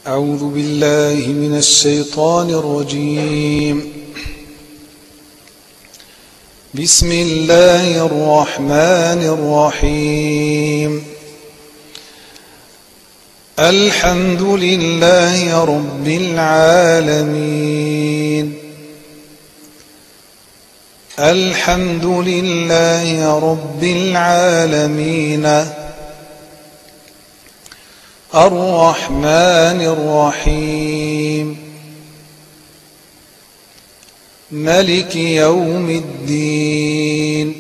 أعوذ بالله من الشيطان الرجيم. بسم الله الرحمن الرحيم. الحمد لله رب العالمين. الحمد لله رب العالمين. الرحمن الرحيم. ملك يوم الدين.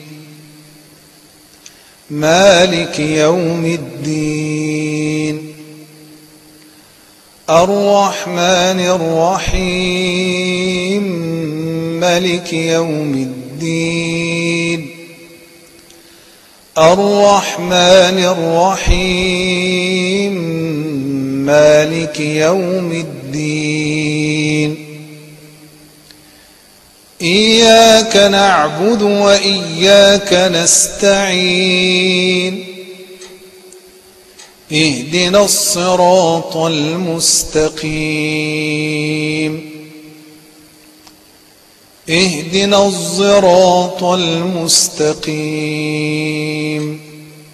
مالك يوم الدين. الرحمن الرحيم. ملك يوم الدين. الرحمن الرحيم. مالك يوم الدين. إياك نعبد وإياك نستعين. اهدنا الصراط المستقيم. اهدنا الصراط المستقيم.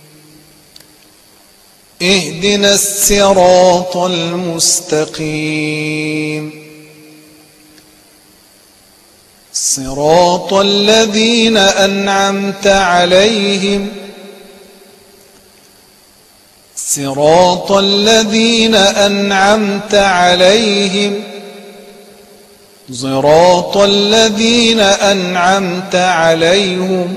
اهدنا الصراط المستقيم. صراط الذين أنعمت عليهم. صراط الذين أنعمت عليهم. صراط الذين أنعمت عليهم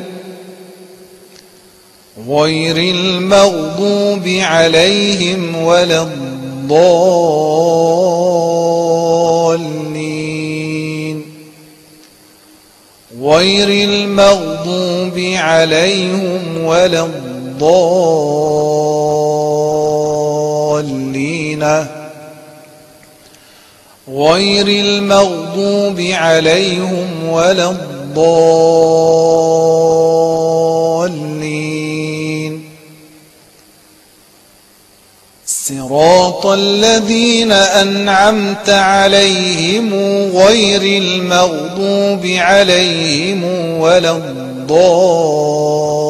غير المغضوب عليهم ولا الضالين. غير المغضوب عليهم ولا الضالين. غير المغضوب عليهم ولا الضالين. صراط الذين أنعمت عليهم غير المغضوب عليهم ولا الضالين.